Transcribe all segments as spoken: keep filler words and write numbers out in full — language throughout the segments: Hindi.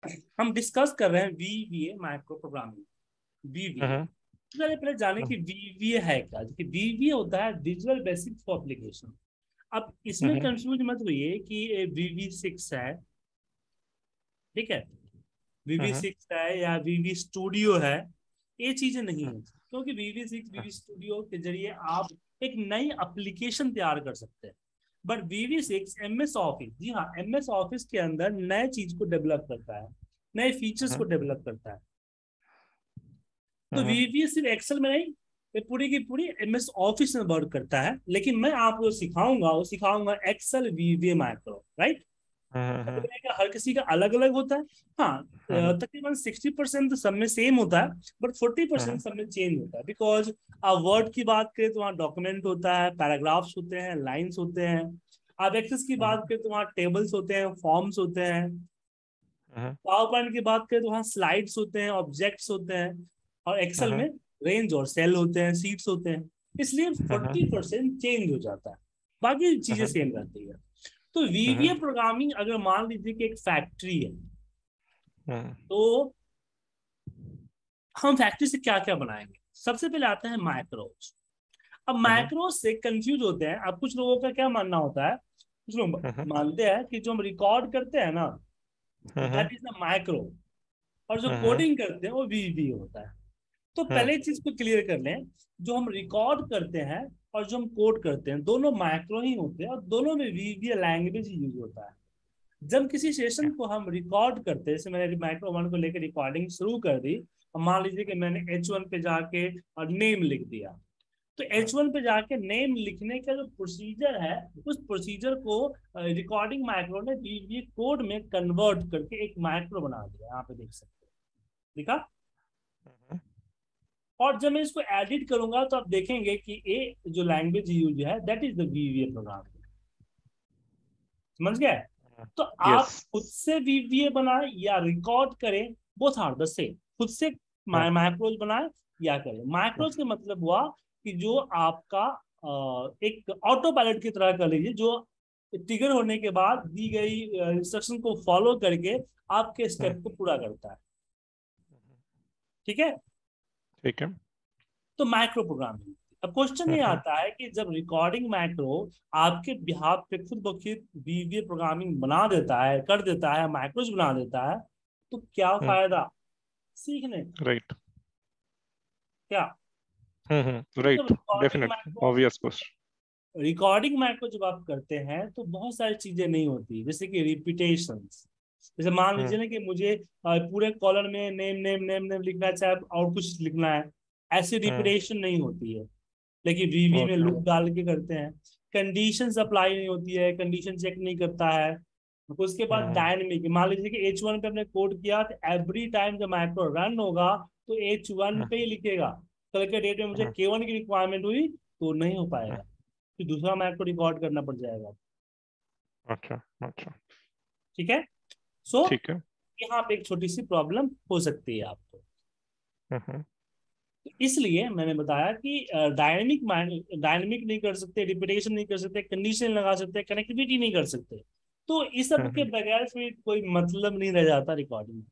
हम डिस्कस कर रहे हैं वीवीए माइक्रो प्रोग्रामिंग। वीवीए हम्म पहले पहले जाने कि वीवीए है क्या। देखिए वीवीए होता है विजुअल बेसिक फॉर एप्लीकेशन। अब इसमें हम्म कंफ्यूज मत होइए कि वीवी सिक्स है, ठीक है, वीवी हम्म सिक्स है या वीवी स्टूडियो है, ये चीजें नहीं हम्म है। क्योंकि वीवी सिक्स वीवी स्टूडियो के जरिए आप एक नई एप्लीकेशन तैयार कर सकते हैं। But VB six M S office, जी हाँ, एम एस ऑफिस के अंदर नए चीज को डेवलप करता है, नए फीचर्स को हम्म डेवलप करता है। तो हम्म वीवी सिर्फ एक्सेल में नहीं, ये पूरी की पूरी एम एस ऑफिस में वर्क करता है। लेकिन मैं आपको सिखाऊंगा, वो सिखाऊंगा एक्सेल वीवी माइक्रो, राइट। हम्म का हर किसी का अलग अलग होता है। हाँ, हम्म अ, तकरीबन सिक्सटी परसेंट तो सब में सेम होता है, बट फोर्टी परसेंट हम्म सब में चेंज होता है। बिकॉज आप वर्ड की बात करें तो वहाँ डॉक्यूमेंट होता है, पैराग्राफ्स होते हैं, लाइंस होते हैं। आप एक्सेस की बात करें तो वहाँ टेबल्स होते हैं, फॉर्म्स होते हैं। हम्म पावर पॉइंट की बात करें तो वहाँ स्लाइड्स होते हैं, ऑब्जेक्ट्स होते हैं। और एक्सेल में हम्म रेंज और सेल होते हैं, सीट्स होते हैं। इसलिए फोर्टी हम्म परसेंट चेंज हो जाता है, बाकी चीजें हम्म सेम रहती है। तो हम्म वीवीए प्रोग्रामिंग अगर मान लीजिए कि एक फैक्ट्री है, हम्म तो हम फैक्ट्री से क्या क्या बनाएंगे। सबसे पहले आता है माइक्रोज। अब हम्म माइक्रोज से कंफ्यूज होते हैं। अब कुछ लोगों का क्या मानना होता है, कुछ लोग हम्म मानते हैं कि जो हम रिकॉर्ड करते हैं ना, hmm that is the macro, और जो हम्म कोडिंग करते हैं वो वीवी होता है। तो हम्म पहले चीज को क्लियर कर लें, जो हम रिकॉर्ड करते हैं और जो हम कोड करते हैं दोनों माइक्रो ही होते हैं, और दोनों में वीवी लैंग्वेज यूज होता है। जब किसी सेशन को हम रिकॉर्ड करते हैं, जैसे मैंने माइक्रो वन को लेकर रिकॉर्डिंग शुरू कर दी, और मान लीजिए कि मैंने एच वन पे जाके और नेम लिख दिया, तो एच वन पे जाके नेम लिखने का जो प्रोसीजर है, उस प्रोसीजर को रिकॉर्डिंग माइक्रो ने वीवी कोड में कन्वर्ट करके एक माइक्रो बना दिया। यहाँ पे देख सकते हैं, दिखा। और जब मैं इसको एडिट करूंगा तो आप देखेंगे कि ये जो लैंग्वेज यूज है that is the VBA program. समझ गए। तो यस आप खुद से वीवीए बनाए या रिकॉर्ड करें, बोथ आर द सेम। खुद से माइक्रोज बनाए या करें। माइक्रोज का मतलब हुआ कि जो आपका अ, एक ऑटो पायलट की तरह कर लीजिए, जो ट्रिगर होने के बाद दी गई इंस्ट्रक्शन को फॉलो करके आपके स्टेप को पूरा करता है, ठीक है। ठीक है तो माइक्रो प्रोग्रामिंग। अब क्वेश्चन ये हम्म आता है कि जब रिकॉर्डिंग माइक्रो आपके बिहाफ पे खुद ब खुद वीवीए प्रोग्रामिंग बना देता है, कर देता है, माइक्रोज बना देता है, तो क्या फायदा सीखने का? राइट क्या? हम्म तो जब right recording definitely macro obvious question recording macro जब आप करते हैं तो बहुत सारी चीजें नहीं होती, जैसे कि रिपीटेशंस। जैसे मान लीजिए हम्म ना कि मुझे अ, पूरे कॉलम में नेम नेम नेम नेम लिखना है, चाहे और कुछ लिखना है, ऐसी हम्म रिपीटेशन नहीं होती है। लेकिन वीवी में ओके लूप डाल के करते हैं। कंडीशन अप्लाई नहीं होती है, कंडीशन चेक नहीं करता है। उसके बाद हम्म डायनेमिक, मान लीजिए कि एच वन पे हमने कोड किया, तो एवरी टाइम जब माइक्रो रन होगा तो एच वन पे ही लिखेगा। कल के डेट में मुझे के वन की रिक्वायरमेंट हुई तो नहीं हो पाएगा, फिर दूसरा माइक्रो रिकॉर्ड करना पड़ जाएगा। अच्छा अच्छा ठीक है। सो so, ठीक है यहाँ पे एक छोटी सी प्रॉब्लम हो सकती है आपको। हम्म तो इसलिए मैंने बताया कि डायनेमिक डायनेमिक नहीं कर सकते, रिपीटेशन नहीं कर सकते, कंडीशन लगा सकते, कनेक्टिविटी नहीं कर सकते। तो इस सब के हम्म बगैर फिर कोई मतलब नहीं रह जाता रिकॉर्डिंग।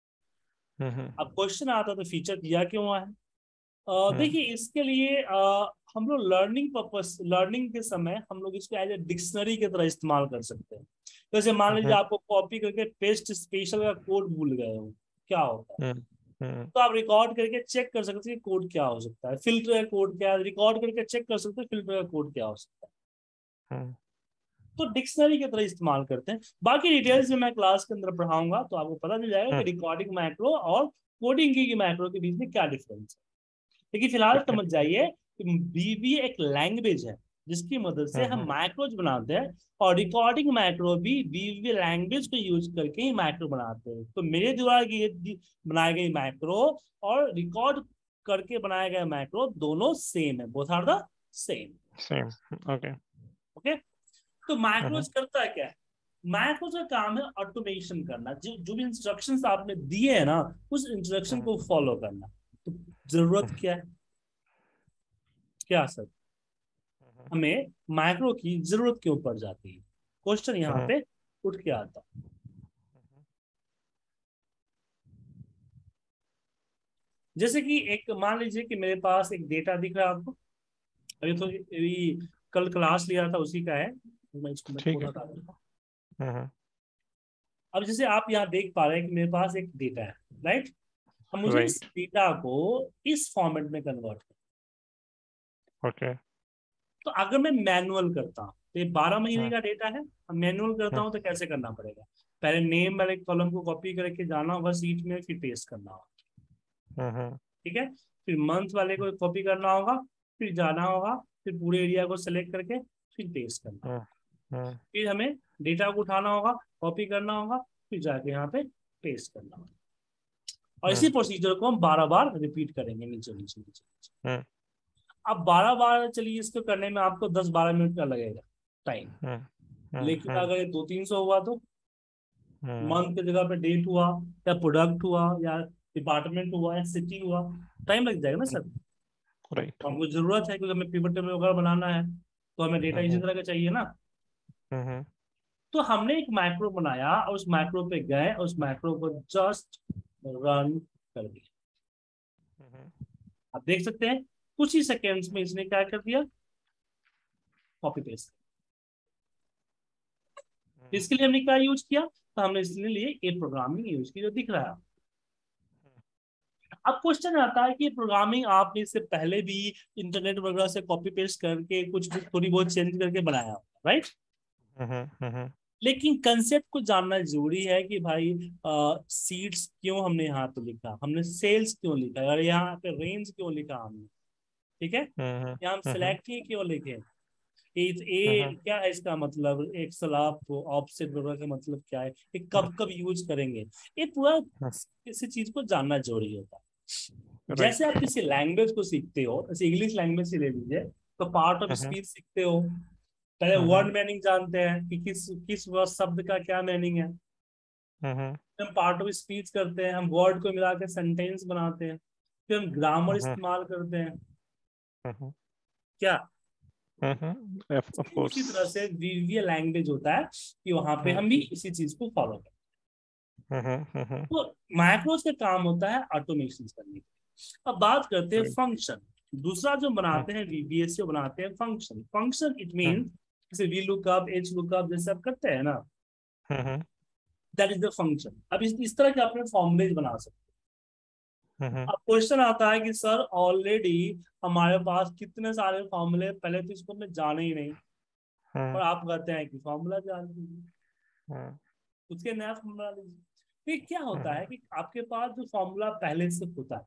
हम्म अब क्वेश्चन आता तो फीचर दिया क्यों हुआ है। अ, हम्म देखिए इसके लिए अ, हम लोग लर्निंग पर्पस, लर्निंग के समय हम लोग इसको एज ए डिक्शनरी की तरह इस्तेमाल कर सकते हैं। जैसे मान लीजिए हम्म आपको कॉपी करके पेस्ट स्पेशल का कोड भूल गए हो, क्या होता है, हम्म हम्म तो आप रिकॉर्ड करके चेक कर सकते हैं कोड क्या हो सकता है, फिल्टर का कोड क्या है, रिकॉर्ड करके चेक कर सकते हैं फिल्टर का कोड क्या हो सकता है। हम्म तो डिक्शनरी की तरह इस्तेमाल करते हैं। बाकी डिटेल्स में मैं क्लास के अंदर पढ़ाऊंगा तो आपको पता चल जाएगा कि हम्म, रिकॉर्डिंग मैक्रो और कोडिंग की मैक्रो के बीच में क्या डिफरेंस है। लेकिन फिलहाल ठीक है समझ जाइए कि वीबी एक लैंग्वेज है जिसकी मदद से हम हम्म मैक्रोज बनाते हैं, और रिकॉर्डिंग मैक्रो भी वीबी लैंग्वेज को यूज करके ही मैक्रो बनाते हैं। तो मेरे द्वारा ये बनाई गई मैक्रो और रिकॉर्ड करके बनाया गया मैक्रो दोनों सेम है, both are the same. Same okay okay. तो हम्म मैक्रोज करता है क्या? मैक्रोज का काम है ऑटोमेशन करना, जो जो भी इंस्ट्रक्शंस आपने दिए हैं ना, उस इंस्ट्रक्शन हम्म को फॉलो करना। तो जरूरत क्या है, क्या सर, हमें माइक्रो की जरूरत क्यों पड़ जाती है, क्वेश्चन यहाँ हम्म पे उठ के आता। जैसे कि एक मान लीजिए कि मेरे पास एक डेटा दिख रहा है आपको, अभी तो अभी कल क्लास लिया था उसी का है, तो मैं इसको मैं ठीक थोड़ा है। सा देता हूँ। हम्म अब जैसे आप यहाँ देख पा रहे हैं कि मेरे पास एक डेटा है, राइट। अब मुझे इस राइट। डेटा को इस फॉर्मेट में कन्वर्ट करना। ओके। तो अगर मैं मैनुअल करता हूँ तो ये बारह महीने हम्म का डेटा है, अब मैनुअल करता हम्म हूँ तो कैसे करना पड़ेगा? पहले नेम वाले कॉलम को कॉपी करके जाना होगा सीट में, फिर पेस्ट करना होगा, हम्म ठीक है। फिर मंथ वाले को कॉपी करना होगा, फिर जाना होगा, फिर पूरे एरिया को सेलेक्ट करके फिर पेस्ट करना होगा। हम्म हम्म फिर हमें डेटा को उठाना होगा, कॉपी करना होगा, फिर जाके यहाँ पे पेस्ट करना होगा। और इसी हम्म प्रोसीजर को हम बारह बार रिपीट करेंगे, नीचे नीचे नीचे नीचे। हम्म अब बारह बार चलिए इसको करने में आपको दस बारह मिनट का लगेगा टाइम। हम्म लेकिन हम्म अगर ये दो तीन सौ हुआ तो हम्म मंथ की जगह पे डेट हुआ, या प्रोडक्ट हुआ, या डिपार्टमेंट हुआ, या सिटी हुआ, टाइम लग जाएगा ना सर। राइट। तो हमको जरूरत है क्योंकि हमें पिवट टेबल वगैरह बनाना है, तो हमें डेटा इसी हम्म तरह का चाहिए ना। हम्म तो हमने एक मैक्रो बनाया और उस मैक्रो पे गए और उस मैक्रो को जस्ट रन कर दिया। आप देख सकते हैं कुछ ही सेकेंड्स में इसने क्या कर दिया, कॉपी पेस्ट। इसके लिए हमने क्या यूज किया, तो हमने इसके लिए ए प्रोग्रामिंग यूज की जो दिख रहा है। अब क्वेश्चन आता है कि प्रोग्रामिंग आपने इससे पहले भी इंटरनेट वगैरह से कॉपी पेस्ट करके कुछ थोड़ी बहुत चेंज करके बनाया, राइट। हम्म हम्म लेकिन कंसेप्ट को जानना जरूरी है कि भाई सीट्स क्यों हमने यहाँ पे लिखा, हमने सेल्स क्यों लिखा, और यहाँ पे रेंज क्यों लिखा हमने, ठीक है। हम्म यहाँ हम हम्म सिलेक्ट ही क्यों लिखे, ए, ए हम्म क्या है इसका मतलब, एक सलाब ऑफसेट वगैरह का मतलब क्या है, ये कब कब यूज करेंगे, ये पूरा किसी चीज को जानना जरूरी होता है। जैसे राइट। आप किसी लैंग्वेज को सीखते हो, जैसे इंग्लिश लैंग्वेज से ले लीजिए, तो पार्ट ऑफ हम्म स्पीच सीखते हो, पहले हम्म वर्ड मीनिंग जानते हैं कि किस किस वर्ड शब्द का क्या मीनिंग है। हम्म फिर हम पार्ट ऑफ स्पीच करते हैं, हम वर्ड को मिला के सेंटेंस बनाते हैं, फिर हम ग्रामर हम्म इस्तेमाल करते हैं, हम्म क्या। हम्म ऑफ उसी कोर्स। तरह से वीवीए लैंग्वेज होता है कि वहां पे हम्म हम भी इसी चीज को फॉलो करते हम्म हम्म हैं। तो मैक्रोस का काम होता है ऑटोमेशन करने की। अब बात करते हैं राइट। फंक्शन। दूसरा जो हम्म बनाते हैं वीबीएस से बनाते हैं function. Function it mean, hmm जैसे वी लुकअप, एच लुकअप जैसे आप करते हैं ना, hmm that is the function. अब इस, इस तरह के अपने फॉर्मुलेज बना सकते हैं। हम्म अब क्वेश्चन आता है कि सर ऑलरेडी हमारे पास कितने सारे फॉर्मूले, पहले तो इसको मैं जाने ही नहीं, और आप कहते हैं कि फॉर्मूला जान लीजिए, हम्म उसके नया फॉर्मूला लीजिए। फिर क्या होता हम्म है कि आपके पास जो फॉर्मूला पहले से होता है,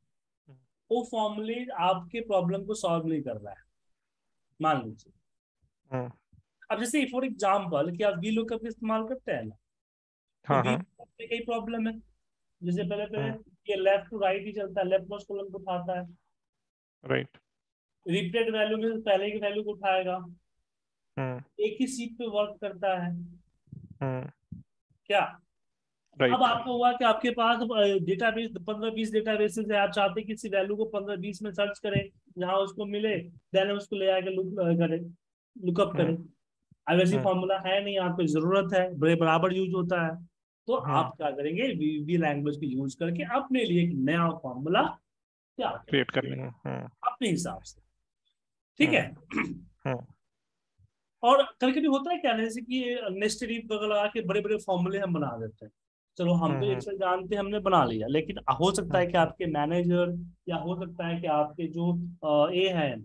वो फॉर्मूले आपके प्रॉब्लम को सॉल्व नहीं कर रहा है, मान लीजिए। हम्म अब जैसे फॉर एग्जाम्पल कि आप वी लुकअप इस्तेमाल करते हैं ना, तो हाँ वी हाँ। लुकअप में कई प्रॉब्लम है। जैसे पहले पहले हम्म ये लेफ्ट टू राइट ही चलता है, लेफ्ट मोस्ट कॉलम को उठाता है, राइट। रिपीटेड वैल्यू में पहले की वैल्यू को उठाएगा, हम्म एक ही सीट पे वर्क करता है, हम्म क्या। अब राइट। आपको हुआ कि आपके पास डेटाबेस पंद्रह बीस डेटाबेसेस है, आप चाहते हैं किसी वैल्यू को पंद्रह बीस में सर्च करें, जहां उसको मिले, देन उसको ले आके लुक करें, लुकअप हम्म करें। अब ऐसी हम्म फॉर्मूला है नहीं, आपको जरूरत है, बड़े बराबर यूज होता है, तो हम्म आप क्या करेंगे, वीवी लैंग्वेज को यूज करके अपने लिए एक नया फॉर्मूला तैयार क्रिएट करेंगे कर लेंगे। हम्म अपने हिसाब से, ठीक है। हम्म हम्म और कभी कभी होता है क्या, जैसे कि नेस्टेड इफ वगैरह लगा के बड़े बड़े फॉर्मूले हम बना देते हैं। चलो हम तो हम्म एक्सेल जानते हैं, हमने बना लिया, लेकिन हो सकता है कि आपके मैनेजर, या हो सकता है कि आपके जो अ, ये है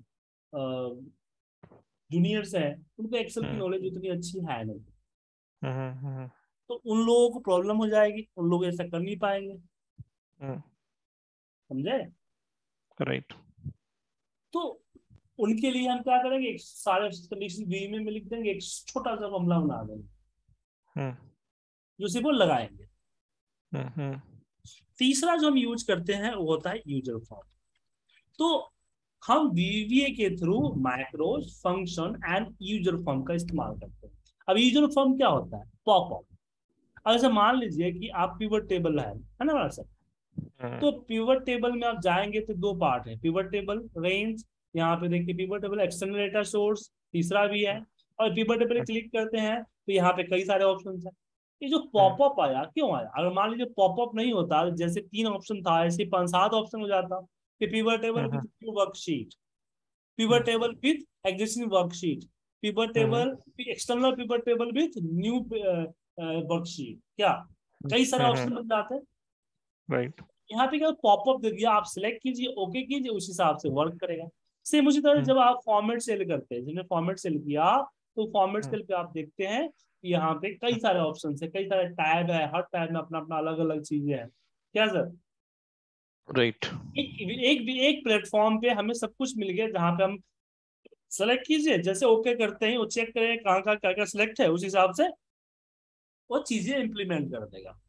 जूनियर्स हैं, उनको एक्सेल की हम्म नॉलेज उतनी अच्छी है नहीं। हम्म तो उन लोगों को प्रॉब्लम हो जाएगी, उन लोग ऐसा कर नहीं पाएंगे, हम्म समझे। राइट। तो उनके लिए हम क्या करेंगे, एक सारे कंडीशन वी में लिख देंगे, एक छोटा सा फॉर्मूला बना देंगे हम्म जो सिर्फ वो लगाएंगे। हम्म तीसरा जो हम यूज करते हैं वो होता है यूजर फॉर्म। तो हम वीवीए के through macros, function and user form का इस्तेमाल करते हैं। अब यूजर फॉर्म क्या होता है, पॉपअप। अब ऐसे मान लीजिए कि आप पिवट टेबल है है ना हमारा सर। हम्म तो पिवट टेबल में आप जाएंगे तो दो पार्ट है, पिवट टेबल रेंज, यहाँ पे देखिए pivot table external data source तीसरा भी है। और पिवट टेबल क्लिक करते हैं तो यहाँ पे कई सारे ऑप्शन है, ये जो पॉपअप आया क्यों आया? अगर मान लीजिए पॉपअप नहीं होता, जैसे तीन ऑप्शन था ऐसे पांच सात ऑप्शन हो जाता कि pivot table with new worksheet, pivot table with existing worksheet, pivot table external pivot table with new worksheet, क्या कई सारे ऑप्शन बन जाते हैं। राइट। यहाँ पे क्या पॉपअप दे दिया, आप सिलेक्ट कीजिए, ओके कीजिए, उस हिसाब से वर्क करेगा। सेम उसी तरह जब आप फॉर्मेट सेल करते हैं, जिन्हें फॉर्मेट सेल किया तो फॉर्मेट सेल पे आप देखते हैं कि यहाँ पे कई सारे ऑप्शन है, कई सारे टैब है, हर टैब में अपना अपना अलग अलग चीजें हैं, क्या सर? राइट। एक एक भी एक प्लेटफॉर्म पे हमें सब कुछ मिल गया, जहाँ पे हम सेलेक्ट कीजिए, जैसे ओके करते हैं वो चेक करें कहाँ कहाँ क्या क्या सिलेक्ट है, उस हिसाब से वो चीजें इंप्लीमेंट कर देगा।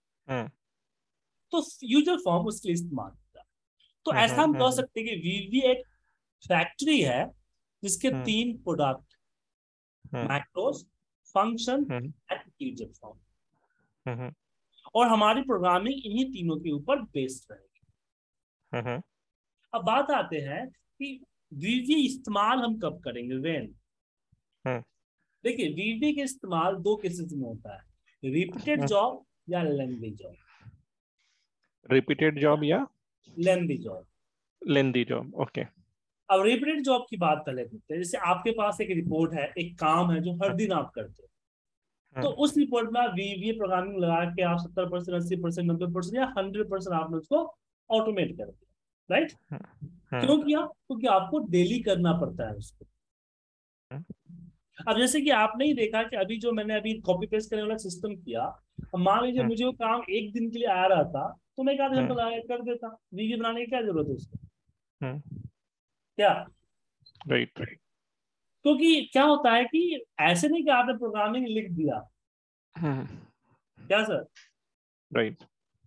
तो यूजर फॉर्म उसके लिए इस्तेमाल होता है। तो ऐसा हम कह सकते हैं कि वीवी एक फैक्ट्री है जिसके तीन product, macros, function and user form, और हमारी प्रोग्रामिंग इन्हीं तीनों के ऊपर बेस्ड रहेगी। अब बात आते हैं कि वीवी इस्तेमाल हम कब करेंगे, वेन। देखिए वीवी के इस्तेमाल दो केसेस में होता है, रिपीटेड जॉब या लेंथी जॉब। रिपीटेड जॉब या lengthy job. Lengthy job, okay. अब रिपीटेड जॉब की बात कर लेते हैं। जैसे आपके पास एक रिपोर्ट है, एक काम है जो हर दिन आप करते हैं, तो उस रिपोर्ट में आप वीवी प्रोग्रामिंग लगा के आप सत्तर परसेंट अस्सी परसेंट नब्बे परसेंट या हंड्रेड परसेंट आपने उसको ऑटोमेट कर दिया, राइट? क्यों किया? क्योंकि आपको डेली करना पड़ता है उसको। अब जैसे कि आपने ही देखा कि अभी जो मैंने अभी कॉपी पेस्ट करने वाला सिस्टम किया, अब मान लीजिए मुझे वो काम एक दिन के लिए आ रहा था तो मैं एक आध घंटा लगा कर देता, वीवी बनाने की क्या जरूरत है उसको, क्या? राइट। राइट। क्योंकि क्या होता है कि ऐसे नहीं कि आपने प्रोग्रामिंग लिख दिया, क्या सर? राइट।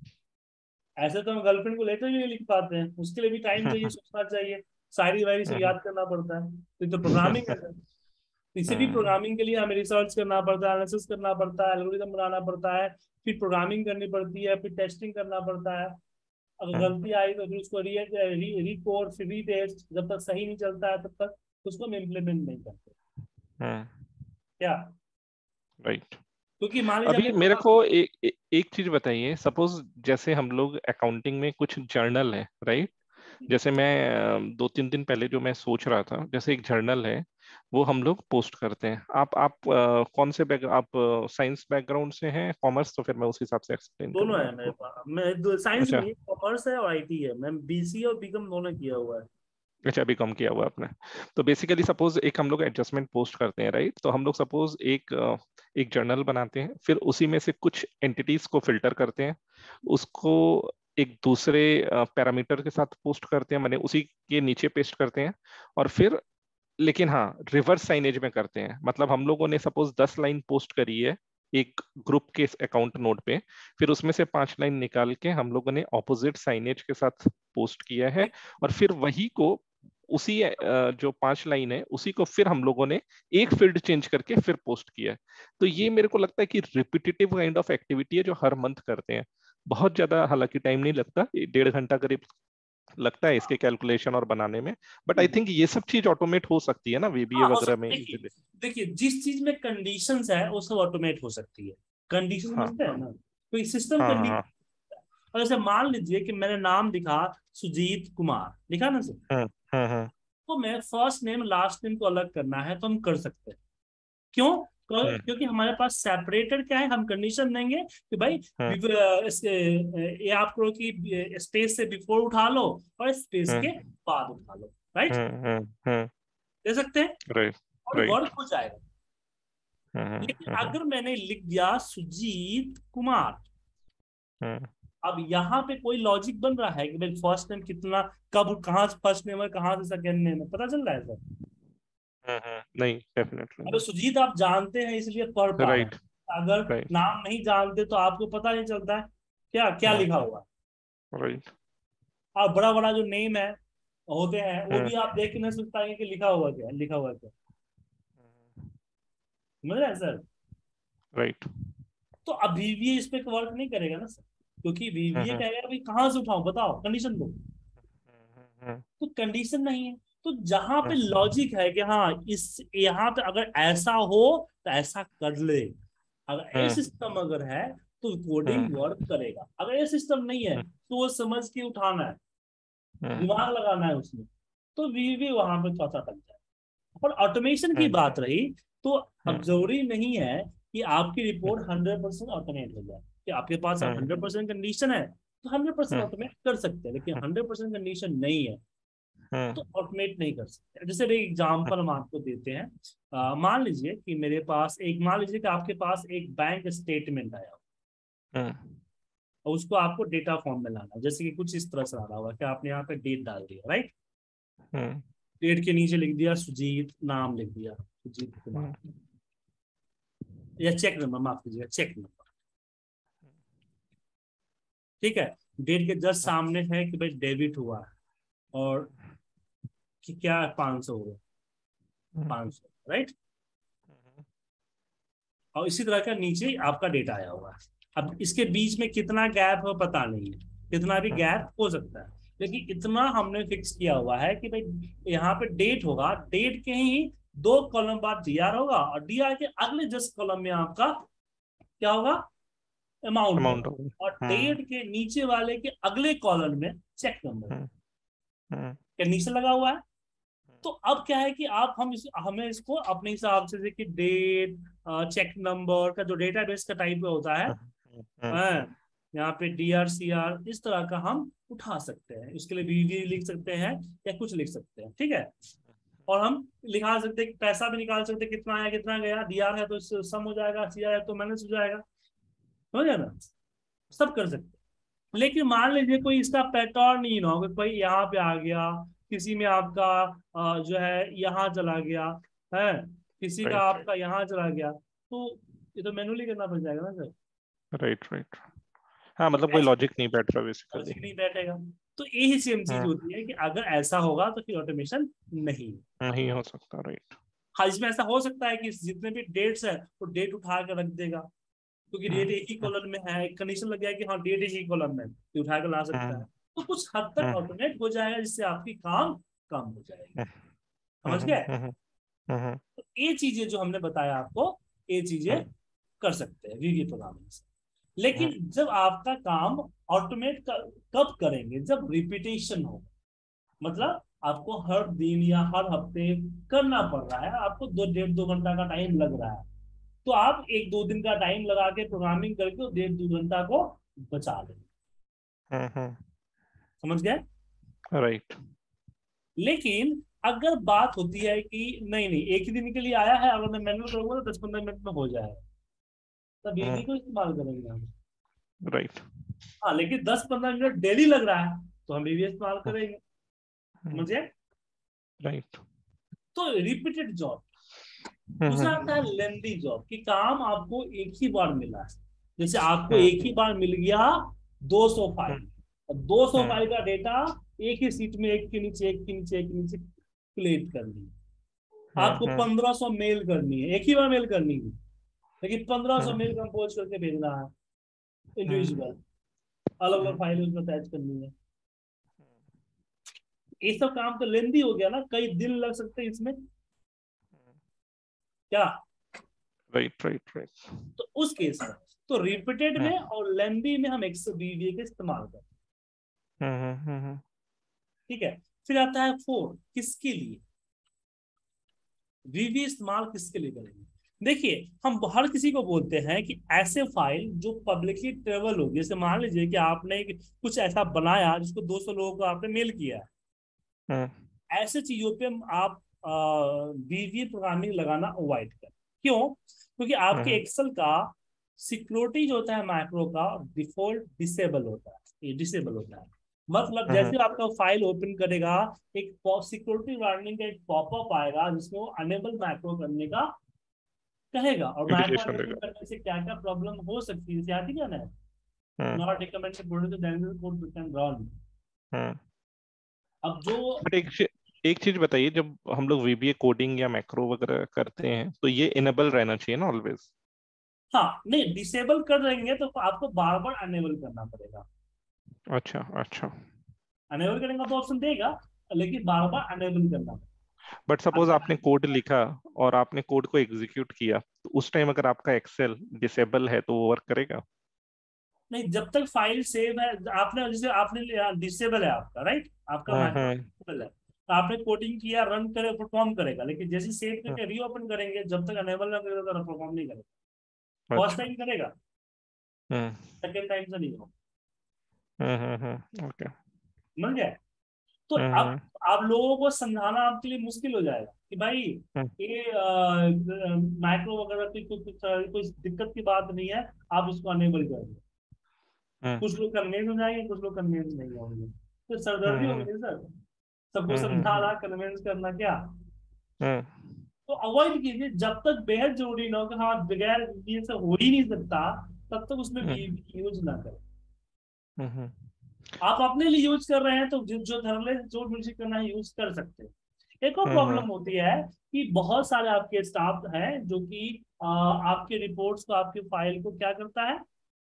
ऐसे तो हम गर्लफ्रेंड को लेटर भी नहीं लिख पाते हैं, उसके लिए भी टाइम चाहिए, सोचना चाहिए, शायरी वायरी सब याद करना पड़ता है। तो ये तो प्रोग्रामिंग है, इसे भी प्रोग्रामिंग के लिए हमें रिसर्च करना पड़ता है, एनालिसिस करना पड़ता है, एल्गोरिथम बनाना पड़ता है, फिर प्रोग्रामिंग करनी पड़ती है, फिर टेस्टिंग करना पड़ता है। अगर गलती आई तो फिर उसको री री कोड फिर री टेस्ट, जब तक सही नहीं चलता है तब तक उसको हम इम्प्लीमेंट नहीं करते, क्या? राइट। क्योंकि मान लीजिए अभी हमने मेरे को ए, ए, एक चीज बताइए, सपोज जैसे हम लोग अकाउंटिंग में कुछ जर्नल है, राइट? जैसे मैं अ, दो तीन दिन पहले जो मैं सोच रहा था, जैसे एक जर्नल है वो हम लोग पोस्ट करते हैं। आप आप अ, कौन से बैक आप साइंस बैकग्राउंड से हैं, कॉमर्स? तो फिर मैं उस हिसाब से एक्सप्लेन दोनों करूंगा है मेरे आपको। पास, मैं साइंस अच्छा। नहीं है, कॉमर्स है और आईटी है, मैं बीसी और बीकॉम दोनों किया हुआ है। अच्छा, अभी कम किया हुआ है आपने। तो बेसिकली सपोज एक हम लोग एडजस्टमेंट पोस्ट करते हैं, राइट? तो हम लोग सपोज एक अ, एक जर्नल बनाते हैं, फिर उसी में से कुछ एंटिटीज को फिल्टर करते हैं, उसको एक दूसरे पैरामीटर के साथ पोस्ट करते हैं, माने उसी के नीचे पेस्ट करते हैं, और फिर लेकिन हाँ रिवर्स साइनेज में करते हैं। मतलब हम लोगों ने सपोज दस लाइन पोस्ट करी है एक ग्रुप के अकाउंट नोड पे, फिर उसमें से पांच लाइन निकाल के हम लोगों ने ऑपोजिट साइनेज के साथ पोस्ट किया है, और फिर वही को उसी अ, जो पांच लाइन है उसी को फिर हम लोगों ने एक फील्ड चेंज करके फिर पोस्ट किया है। तो ये मेरे को लगता है कि रिपीटेटिव काइंड ऑफ एक्टिविटी है जो हर मंथ करते हैं। बहुत ज्यादा हालांकि टाइम नहीं लगता, डेढ़ घंटा करीब लगता है इसके कैलकुलेशन और बनाने में, बट आई थिंक ये सब चीज ऑटोमेट हो सकती है ना वीबीए हाँ हो वगैरह सकता, में देखिए इजीली। देखिए जिस चीज में कंडीशंस है वो सब ऑटोमेट हो सकती है। कंडीशन हाँ समझते हैं ना, कोई सिस्टम हाँ कंडीशन। हाँ। और जैसे मान लीजिए कि मैंने नाम लिखा सुजीत कुमार, लिखा ना सर, हाँ हाँ हाँ तो मैं फर्स्ट नेम लास्ट नेम को अलग करना है तो हम कर सकते हैं। क्यों? हाँ क्योंकि हमारे पास सेपरेटेड क्या है, हम कंडीशन देंगे कि भाई हाँ विव- अ, इस, अ, ये आप करो कि स्पेस से बिफोर उठा लो और स्पेस हाँ के बाद उठा लो, राइट? हाँ हाँ हाँ। दे सकते हैं राइट। और राइट। वर्क हो जाएगा। हाँ लेकिन हाँ हाँ अगर मैंने लिख दिया सुजीत कुमार, हाँ अब यहाँ पे कोई लॉजिक बन रहा है कि भाई फर्स्ट नेम कितना, कब, कहाँ से फर्स्ट नेम है, कहाँ से सेकंड नेम है, पता चल रहा है सर? हाँ हाँ। नहीं, डेफिनेटली अब नहीं। सुजीत आप जानते हैं इसलिए पढ़ पा रहे राइट। हैं, अगर राइट। नाम नहीं जानते तो आपको पता नहीं चलता है क्या क्या हाँ। लिखा हुआ है। राइट। और बड़ा बड़ा जो नेम है होते हैं वो हाँ। भी आप देख के नहीं सोच पाएंगे कि लिखा हुआ क्या है, लिखा हुआ क्या, समझ रहे हैं सर? राइट। तो अब वीवीए इस पे वर्क नहीं करेगा ना सर, क्योंकि हाँ वीवीए हाँ कहेगा भाई कहाँ से उठाऊं, बताओ कंडीशन दो। हाँ तो कंडीशन नहीं है, तो जहां पे हाँ लॉजिक है कि हाँ इस यहाँ पे अगर ऐसा हो तो ऐसा कर ले, अगर ये सिस्टम अगर है तो कोडिंग वर्क करेगा, अगर ये सिस्टम नहीं है तो वो समझ के उठाना है, दिमाग लगाना है उसमें, तो वीवी वहां पे चौथा तक जाए। और ऑटोमेशन की बात रही तो अब जरूरी नहीं है कि आपकी रिपोर्ट हंड्रेड परसेंट ऑटोमेट हो जाए, कि आपके पास अब हंड्रेड परसेंट कंडीशन है तो हंड्रेड परसेंट ऑटोमेट कर सकते हैं, लेकिन हंड्रेड परसेंट कंडीशन नहीं है तो ऑटोमेट नहीं कर सकते। जैसे एक एग्जांपल हम आपको देते हैं, आ, मान लीजिए कि मेरे पास एक, मान लीजिए कि आपके पास एक बैंक स्टेटमेंट आया और उसको आपको डेटा फॉर्म में लाना, जैसे कि कुछ इस तरह से लाना हुआ कि आपने यहाँ पे डेट डाल दिया, राइट, डेट के नीचे लिख दिया सुजीत, नाम लिख दिया सुजीत कुमार, या चेक नंबर, माफ कीजिएगा चेक नंबर, ठीक है, डेट के जस्ट सामने है कि भाई डेबिट हुआ है और कि क्या पाँच सौ हुआ, पाँच सौ, राइट, और इसी तरह का नीचे आपका डेटा आया हुआ है। अब इसके बीच में कितना गैप है पता नहीं है, कितना भी गैप हो सकता है, लेकिन इतना हमने फिक्स किया हुआ है कि भाई यहाँ पे डेट होगा, डेट के ही दो कॉलम बाद डीआर होगा और डीआर के अगले जस्ट कॉलम में आपका क्या होगा, अमाउंट होगा, और डेट के नीचे वाले के अगले कॉलम में चेक नंबर कंडीशन लगा हुआ है। तो अब क्या है कि आप हम इस, हमें इसको अपने हिसाब से देखिए, डेट, चेक नंबर का जो डेटाबेस का टाइप होता है, यहाँ पे डी आर सी आर इस तरह का हम उठा सकते हैं, इसके लिए बीवी लिख सकते हैं या कुछ लिख सकते हैं, ठीक है, और हम लिखा सकते हैं, पैसा भी निकाल सकते हैं, कितना आया कितना गया, डी आर है तो सम हो जाएगा, सी आर है तो माइनस हो जाएगा, हो जाए ना, सब कर सकते हैं। लेकिन मान लीजिए कोई इसका पैटर्न नहीं ना हो, कोई यहाँ पे आ गया, किसी में आपका आ, जो है यहाँ चला गया है, किसी का आपका यहाँ चला गया, तो ये तो मैनुअली करना पड़ जाएगा ना सर, राइट राइट, हाँ मतलब कोई लॉजिक नहीं बैठ रहा बेसिकली, लॉजिक नहीं बैठेगा। तो यही सेम चीज होती है कि अगर ऐसा होगा तो फिर ऑटोमेशन नहीं नहीं हो सकता, राइट। हाँ, इसमें ऐसा हो सकता है कि जितने भी डेट्स है वो डेट उठा कर रख देगा, क्योंकि तो डेट एक ही कॉलम में है, कंडीशन लग गया कि हाँ डेट एक ही कॉलम में, तो उठा कर ला सकता है, तो कुछ हद तक ऑटोमेट हो जाएगा, जिससे आपकी काम कम हो जाएगी, समझ गए। तो ये चीजें जो हमने बताया आपको, ये चीजें कर सकते हैं वीवी प्रोग्रामिंग से। लेकिन जब आपका काम ऑटोमेट कब करेंगे, जब रिपीटेशन हो, मतलब आपको हर दिन या हर हफ्ते करना पड़ रहा है, आपको दो डेढ़ दो घंटा का टाइम लग रहा है, तो आप एक दो दिन का टाइम लगा के प्रोग्रामिंग करके डेढ़ दो घंटा को बचा लेंगे, समझ गए, राइट। लेकिन अगर बात होती है कि नहीं नहीं एक ही दिन के लिए आया है, अगर मैं मैनुअल करूंगा तो दस पंद्रह मिनट में हो जाएगा, तब वीवी को इस्तेमाल करेंगे हम, राइट। हाँ, लेकिन दस पंद्रह मिनट डेली लग रहा है तो हम वीवी इस्तेमाल करेंगे, समझे, राइट। तो रिपीटेड जॉब। दूसरा आता है लेंदी जॉब, कि काम आपको एक ही बार मिला है, जैसे आपको एक ही बार मिल गया दो सौ फाइल, और दो सौ फाइल का डेटा एक ही सीट में एक के नीचे एक के नीचे एक के नीचे क्लेट करनी है, आपको पंद्रह सौ मेल करनी है, एक ही बार मेल करनी है, लेकिन पंद्रह सौ मेल कंपोज करके भेजना है इंडिविजुअल, अलग अलग फाइल उसमें अटैच करनी है, ये सब काम तो लेंदी हो गया ना, कई दिन लग सकते हैं इसमें, क्या, राइट राइट राइट। तो उस केस में तो रिपीटेड में और लेंदी में हम एक्स वीवी का इस्तेमाल करते हैं, ठीक है। फिर आता है फोर, किसके लिए वीवी इस्तेमाल किसके लिए करेंगे। देखिए, हम हर किसी को बोलते हैं कि ऐसे फाइल जो पब्लिकली ट्रेवल हो, जैसे मान लीजिए कि आपने कुछ ऐसा बनाया जिसको दो सौ लोगों को आपने मेल किया है, ऐसे चीजों पे आप वीवी प्रोग्रामिंग लगाना अवॉइड करें। क्यों? क्योंकि आपके एक्सेल का सिक्योरिटी जो होता है मैक्रो का डिफॉल्ट डिसेबल होता है, ये डिसेबल होता है, मतलब जैसे आपका फाइल ओपन करेगा एक सिक्योरिटी वार्निंग का एक पॉपअप आएगा जिसमें वो अनेबल मैक्रो करने का कहेगा, और मैक्रो अनेबल करने से क्या क्या प्रॉब्लम हो सकती है याद ही क्या ना, not recommended board to then code you can run. अब जो बट एक एक चीज बताइए, जब हम लोग वीबीए कोडिंग या मैक्रो वगैरह करते हैं तो ये इनेबल रहना चाहिए ना ऑलवेज। हाँ, नहीं डिसेबल कर देंगे तो आपको बार बार अनेबल करना पड़ेगा। अच्छा अच्छा, अनेबल करने का तो ऑप्शन देगा, लेकिन बार बार अनेबल करना। बट सपोज आपने कोड लिखा और आपने कोड को एग्जीक्यूट किया तो उस टाइम अगर आपका एक्सेल डिसेबल है तो वो वर्क करेगा? नहीं, जब तक फाइल सेव है, आपने जैसे आपने डिसेबल है आपका, राइट, आपका हम्म माइक्रो हम्म डिसेबल है, तो आपने कोडिंग किया, रन करे, परफॉर्म करेगा, लेकिन जैसे सेव हम्म, करके रीओपन करेंगे, जब तक अनेबल ना करेगा तो परफॉर्म नहीं करेगा। फर्स्ट अच्छा। टाइम करेगा, हम्म सेकेंड टाइम से नहीं होगा। Hmm hmm hmm, okay. समझ गए? तो अब हम्म आप लोगों को समझाना आपके लिए मुश्किल हो जाएगा कि भाई हम्म ये माइक्रो वगैरह की कोई कोई कोई दिक्कत की बात नहीं है, आप इसको अनेबल कर दो। हम्म कुछ लोग कन्विंस हो जाएंगे, कुछ लोग कन्विंस नहीं होंगे, तो सरदर्दी हम्म होगी सर। सबको हम्म हम्म हम्म समझाना, कन्विंस करना क्या। हम्म तो अवॉइड कीजिए जब तक बेहद जरूरी ना हो कि हाँ बगैर ये से हो ही नहीं सकता, तब तक उसमें हम्म यूज ना करें। हम्म हम्म आप अपने लिए यूज कर रहे हैं तो जो जो धरले जो म्यूजिक करना है यूज कर सकते हैं। एक और हम्म प्रॉब्लम होती है कि बहुत सारे आपके स्टाफ हैं जो कि आ, आपके रिपोर्ट्स को, आपकी फाइल को क्या करता है,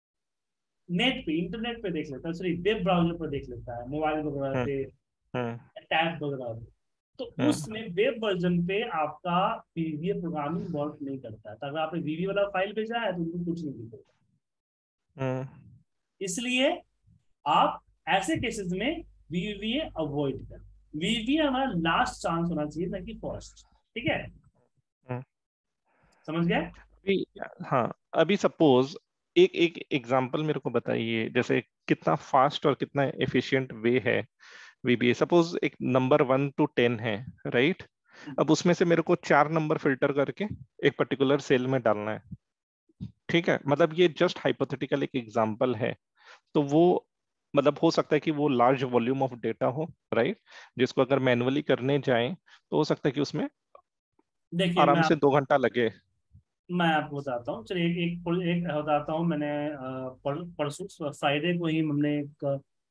नेट पे, इंटरनेट पे देख लेता है, सॉरी वेब ब्राउजर पर देख लेता है, मोबाइल वगैरह हम्म पे, हम्म टैब वगैरह पे। तो हम्म उसमें वेब वर्जन पे आपका वीवीए प्रोग्रामिंग वर्क नहीं करता है, तो अगर आपने वीवी वाला फाइल भेजा है तो उनको कुछ नहीं दिखेगा। हम्म इसलिए आप ऐसे केसेस में वीवीए अवॉइड करें। वीवीए हमारा लास्ट चांस होना चाहिए, ना कि फर्स्ट। ठीक है, हम्म। समझ गया? अभी, हाँ, अभी सपोज एक एक एग्जांपल मेरे को बताइए, जैसे कितना फास्ट और कितना एफिशिएंट वे है वीबीए। सपोज एक नंबर वन टू टेन है, राइट? अब उसमें से मेरे को चार नंबर फिल्टर करके एक पर्टिकुलर सेल में डालना है, ठीक है? मतलब ये जस्ट हाइपोथेटिकल एक एग्जांपल है। तो वो मतलब हो सकता है कि वो लार्ज वॉल्यूम ऑफ डेटा हो, राइट, जिसको अगर मैन्युअली करने जाएं तो हो सकता है कि उसमें देखिए, मैं आराम से आप, दो घंटा लगे। मैं आपको बताता हूँ, चलिए एक एक एक बताता हूँ। मैंने अ, पर, परसों फ्राइडे को ही हमने एक,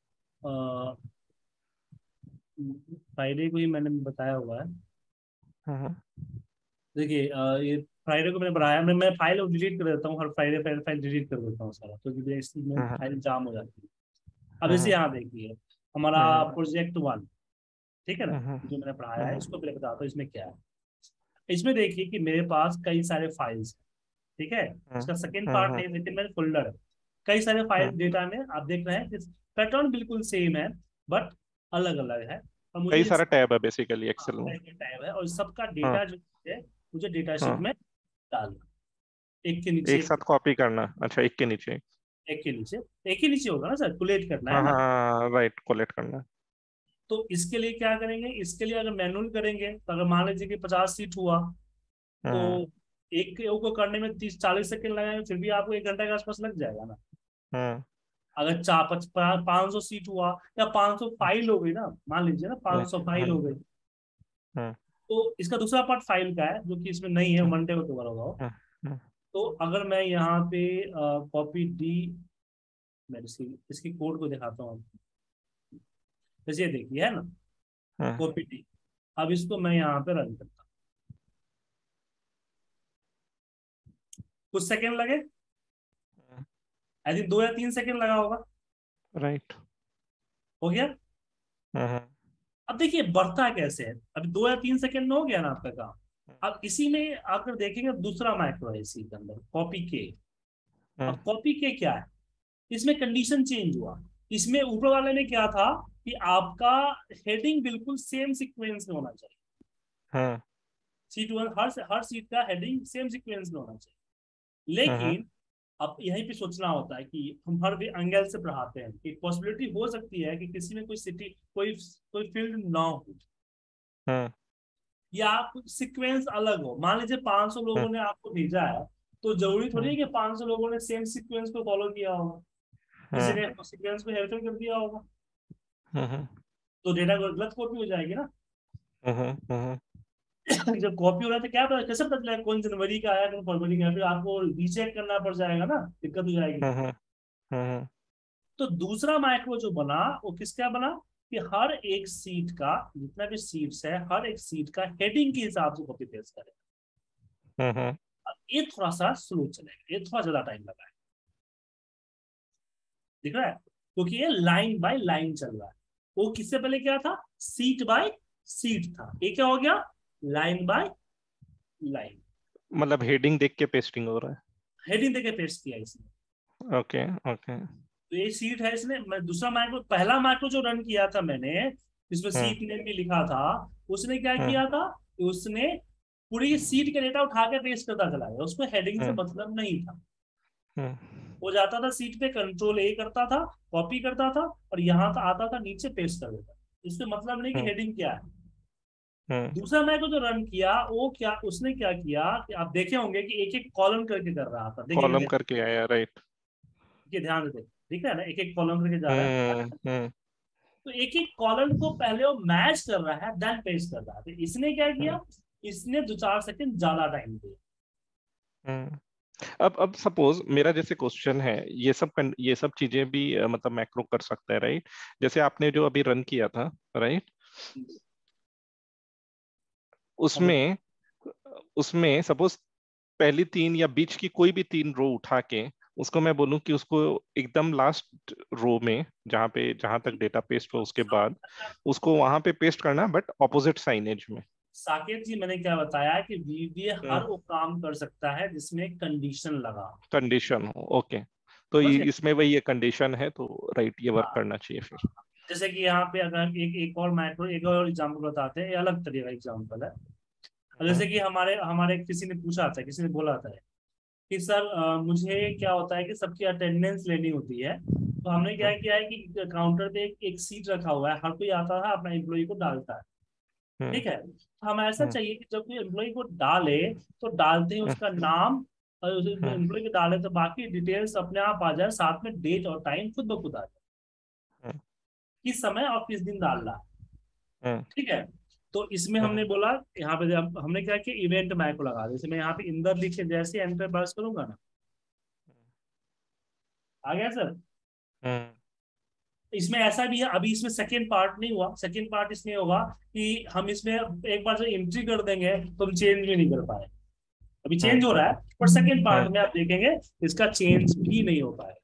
फ्राइडे को ही मैंने बताया हुआ है। हम्म देखिए अ, ये फ्राइडे को मैंने बनाया, मैं मैं फाइल डिलीट कर देता हूँ, हर फ्राइडे फाइल फाइल डिलीट कर देता हूँ सारा, क्योंकि इसमें हम्म फाइल जाम हो जाती है। अब इसे हम्म यहाँ देखिए, हमारा हम्म प्रोजेक्ट वन, ठीक है ना, हम्म जो मैंने पढ़ाया है, हम्म इसको पहले बताता हूँ इसमें क्या है। इसमें देखिए कि मेरे पास कई सारे फाइल्स हैं, ठीक है। हम्म इसका सेकेंड पार्ट हम्म नहीं, लेकिन मेरे फोल्डर है, कई सारे फाइल हम्म। डेटा में आप देख रहे हैं कि पैटर्न बिल्कुल सेम है, बट अलग अलग है। और मुझे कई इन सारा सब टैब है बेसिकली एक्सेल में। टैब है, और सबका हाँ डेटा जो है मुझे डेटा शीट हाँ, में डालना, एक के नीचे एक एक, साथ कॉपी करना, अच्छा, एक के नीचे। एक के नीचे एक ही नीचे होगा ना सर, कुलेट करना है हाँ ना। हाँ, राइट, कोलेक्ट करना। तो इसके लिए क्या करेंगे, इसके लिए अगर मैनुअल करेंगे तो अगर मान लीजिए कि पचास सीट हुआ, तो हम्म एक को करने में तीस चालीस सेकंड लगाएंगे, फिर भी आपको एक घंटे के आसपास लग जाएगा ना। हम्म अगर चार पच पाँच सौ सीट हुआ, या पाँच सौ फाइल हो गई ना, मान लीजिए ना हम्म पाँच सौ फाइल हो हम्म गई, हम्म तो इसका दूसरा पार्ट फाइल का है जो कि इसमें नहीं है, हम्म मंडे को कवर होगा वो। हम्म हम्म तो अगर मैं यहाँ पे कॉपी डी, मैं इसकी इसकी कोड को दिखाता हूँ आपको। जैसे ये देखिए है ना, हम्म कॉपी डी। अब इसको मैं यहाँ पे रन करता हूँ, कुछ सेकंड लगे, आई थिंक दो या तीन सेकंड लगा होगा। राइट। हो गया। हम्म अब देखिए बढ़ता कैसे है, अभी दो या तीन सेकंड में हो गया ना आपका काम। अब इसी में अगर देखेंगे दूसरा माइक्रो है इसी के अंदर, कॉपी के। हम्म अब कॉपी के क्या है, इसमें कंडीशन चेंज हुआ। इसमें ऊपर वाले में क्या था कि आपका हेडिंग बिल्कुल सेम सीक्वेंस में होना चाहिए, हम्म सीट वन, हर हर सीट का हेडिंग सेम सीक्वेंस में होना चाहिए। हम्म लेकिन अब यहीं पे सोचना होता है कि हम हर भी एंगल से पढ़ाते हैं, एक पॉसिबिलिटी हो सकती है कि किसी में कोई सिटी, कोई कोई फील्ड ना हो, हम्म या सीक्वेंस अलग हो। मान लीजिए पाँच सौ हम्म लोगों ने आपको भेजा है, तो जरूरी थोड़ी है हम्म कि पाँच सौ लोगों ने सेम सीक्वेंस को फॉलो किया होगा, किसी हम्म ने सीक्वेंस को हेरफेर कर दिया होगा, हम्म तो डेटा गलत कॉपी हो जाएगी ना। हम्म हम्म जब कॉपी हो रहा है तो क्या पता, कैसे पता चलेगा कौन जनवरी का आया कौन फरवरी का है, फिर आपको रीचेक करना पड़ जाएगा ना, दिक्कत हो जाएगी। हम्म हम्म तो दूसरा माइक्रो जो बना वो किसका बना, कि हर एक सीट का, जितना भी सीट्स है, हर एक सीट का हेडिंग के हिसाब से कॉपी पेस्ट करें। हम्म अब ये थोड़ा सा स्लो चलेगा, ये थोड़ा ज्यादा टाइम लगा है, दिख रहा है, क्योंकि ये लाइन बाय लाइन चल रहा है। वो किससे पहले क्या था, सीट बाय सीट था, ये क्या हो गया, लाइन बाय लाइन। मतलब हेडिंग देख के पेस्टिंग हो रहा है? हेडिंग देके पेस्ट किया इसने। Okay okay. तो ये सीट है, इसने मैं दूसरा माइक्रो, पहला माइक्रो जो रन किया था मैंने, जिसमें हम्म सीट नेम भी लिखा था, उसने क्या हम्म किया था कि उसने पूरी सीट का डेटा उठा के पेस्ट करता चला गया, उसको हेडिंग से हम्म मतलब नहीं था। हम्म वो जाता था सीट पे, कंट्रोल ए करता था, कॉपी करता था, और यहाँ था आता था नीचे पेस्ट कर देता। इससे मतलब नहीं कि हम्म हेडिंग क्या है। हम्म दूसरा मैंने जो रन किया, वो क्या उसने क्या किया कि आप देखे होंगे कि एक एक कॉलम करके कर रहा था, कॉलम देखिए करके आया, राइट। देखिए ध्यान से, ठीक है ना, एक एक कॉलम करके जा रहा है। हम्म हम्म तो एक एक कॉलम को पहले वो मैच कर रहा है, देन पेस्ट कर रहा है। तो इसने क्या हम्म किया, इसने दो चार सेकंड ज्यादा टाइम दिया। हम्म। अब अब सपोज मेरा जैसे क्वेश्चन है, ये सब कन- ये सब चीजें भी अ, मतलब मैक्रो कर सकता है, राइट? जैसे आपने जो अभी रन किया था, राइट, हाँ बोलिए। उसमें उसमें सपोज पहली तीन या बीच की कोई भी तीन रो उठा के उसको मैं बोलूं कि उसको एकदम लास्ट रो में जहां पे जहां तक डेटा पेस्ट हो उसके बाद उसको वहां पे पेस्ट करना, बट ऑपोजिट साइनेज में। साकेत जी, मैंने क्या बताया कि वीवीए हम्म। हर वो काम कर सकता है जिसमें कंडीशन लगा। कंडीशन हो, ओके। तो समझ ये गए। इसमें वही ये कंडीशन है, तो राइट, ये वर्क हाँ, करना चाहिए फिर। जैसे कि यहाँ पे अगर एक एक और माइक्रो एक और एग्जाम्पल बताते हैं, ये अलग तरीके का एग्जाम्पल है। अब जैसे हम्म कि हमारे हमारे किसी ने पूछा था, किसी ने बोला था कि सर अ, मुझे क्या होता है कि सबकी अटेंडेंस लेनी होती है। तो हमने क्या हम्म किया है कि काउंटर पे एक, एक सीट रखा हुआ है, हर कोई आता है अपना एम्प्लॉय को डालता है। हम्म ठीक है, तो हम ऐसा हम्म चाहिए कि जब कोई एम्प्लॉय को डाले, तो डालते ही हम्म उसका नाम, और उस हम्म एम्प्लॉय को डाले तो बाकी डिटेल्स अपने आप आ जाए, साथ में डेट और टाइम खुद ब खुद आ जाए, हम्म किस समय और किस दिन डालना है। हम्म ठीक है, तो इसमें हमने हम्म बोला, यहाँ पे जब हमने क्या किया, इवेंट मैक को लगा दिया। जैसे मैं यहाँ पे इंदर लिख के जैसे एंटर प्रेस करूंगा ना, आ गया सर। हम्म इसमें ऐसा भी है, अभी इसमें सेकेंड पार्ट नहीं हुआ। सेकेंड पार्ट इसमें होगा कि हम इसमें एक बार जब एंट्री कर देंगे तो हम चेंज भी नहीं कर पाए। अभी चेंज हम्म हो रहा है, पर सेकेंड पार्ट हम्म में आप देखेंगे इसका चेंज भी नहीं हो पाएगा।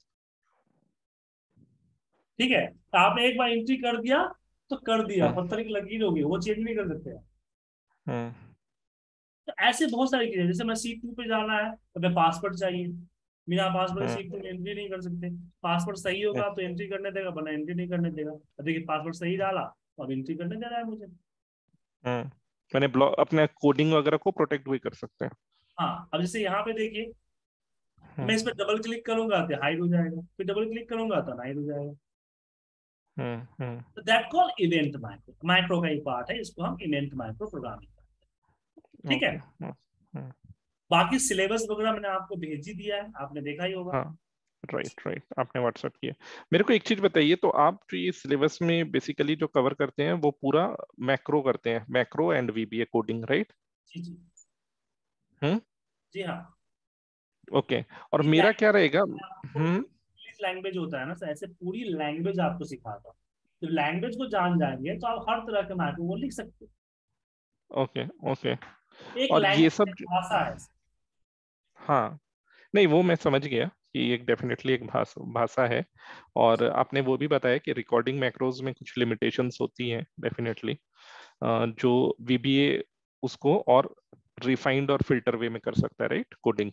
ठीक है, तो आपने एक बार एंट्री कर दिया तो कर दिया, हम्म पत्थर की लकीर होगी, वो चेंज नहीं कर सकते हैं। हम्म तो ऐसे बहुत सारी चीजें, जैसे मैं सी टू पे जाना है तो मैं पासवर्ड चाहिए, बिना पासवर्ड हम्म सी टू में एंट्री नहीं कर सकते। पासवर्ड सही होगा तो एंट्री करने देगा, वरना एंट्री नहीं करने देगा। अब देखिए पासवर्ड सही डाला तो अब एंट्री करने दे रहा है मुझे। हम्म मैंने ब्लॉक अपने कोडिंग वगैरह को प्रोटेक्ट भी कर सकते हैं। हाँ, अब जैसे यहाँ पे देखिए, मैं हम्म इस पर डबल क्लिक करूंगा तो हाइड हो जाएगा, फिर डबल क्लिक करूंगा तो हाइड हो जाएगा। हम्म हम्म तो that call event macro, macro का ही पार्ट है, इसको हम इवेंट माइक्रो प्रोग्रामिंग। ठीक है, ओके। हम्म हम्म, बाकी सिलेबस वगैरह मैंने आपको भेज ही दिया है, आपने देखा ही होगा। हाँ, राइट राइट, आपने व्हाट्सएप किया। मेरे को एक चीज बताइए, तो आप जो ये सिलेबस में बेसिकली जो कवर करते हैं वो पूरा मैक्रो करते हैं, macro and VBA coding, right? जी जी। हम्म जी हाँ। ओके। और ये मेरा क्या रहेगा? लैंग्वेज आपको, हम्म इंग्लिश लैंग्वेज होता है ना, तो ऐसे पूरी लैंग्वेज आपको सिखाता हूँ। तो लैंग्वेज को जान जाएंगे तो आप हर तरह के मैक्रो को लिख सकते ओके ओके। हो। एक और ये लैंग्वेज सब एक जो- भाषा है। हाँ, नहीं वो मैं समझ गया कि एक डेफिनेटली एक भाषा भाषा है। और आपने वो भी बताया कि रिकॉर्डिंग मैक्रोज में कुछ लिमिटेशंस होती हैं डेफिनेटली, जो वीबीए उसको और रिफाइंड और फिल्टर वे में कर सकता है, राइट, कोडिंग।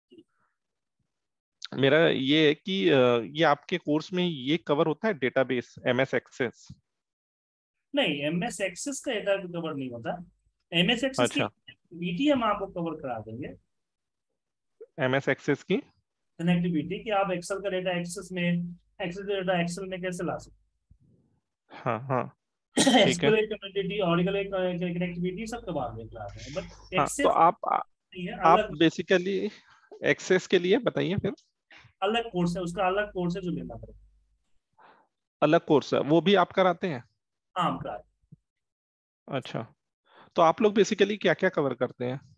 मेरा ये है कि अ, ये आपके कोर्स में ये कवर होता है, डेटाबेस, एमएस एक्सेस? नहीं, एम एस एक्सेस का इधर कवर नहीं होता। एम एस एक्सेस की अच्छा, बीटी हम आपको कवर करा देंगे। एमएस एक्सेस की। कनेक्टिविटी कि आप एक्सेल का डेटा एक्सेस में, एक्सेल का डेटा एक्सेल में कैसे ला सकते हाँ हाँ, हैं। ठीक है। एसक्यूएल कनेक्टिविटी, ऑरिकल कनेक्टिविटी सब के बारे में करा देंगे, बट हाँ, तो एक्सेस आप नहीं है, आप अलग। बेसिकली एक्सेस के लिए बताइए फिर। अलग कोर्स है, उसका अलग कोर्स है जो लेना पड़ेगा। अलग कोर्स है, वो भी आप कराते हैं? हाँ, हम करा। अच्छा, तो आप लोग बेसिकली क्या क्या कवर करते हैं?